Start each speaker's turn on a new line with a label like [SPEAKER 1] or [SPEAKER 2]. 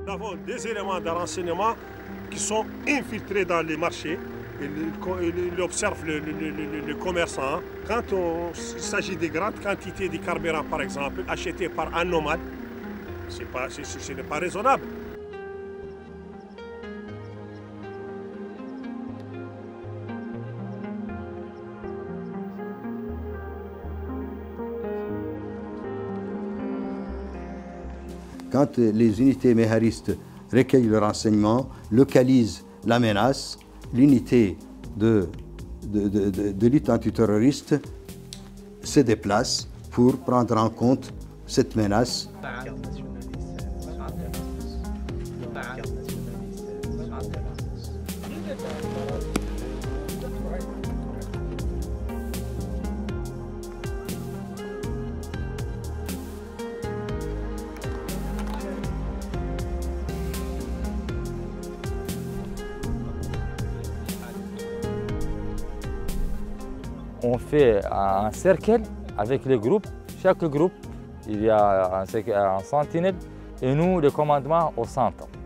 [SPEAKER 1] Nous avons des éléments de renseignement qui sont infiltrés dans les marchés. Ils observent le commerçant. Quand il s'agit de grandes quantités de carburant, par exemple, achetés par un nomade, ce n'est pas raisonnable.
[SPEAKER 2] Quand les unités méharistes recueillent le renseignement, localisent la menace, l'unité de lutte antiterroriste se déplace pour prendre en compte cette menace.
[SPEAKER 3] On fait un cercle avec les groupes. Chaque groupe, il y a un sentinelle et nous, le commandement au centre.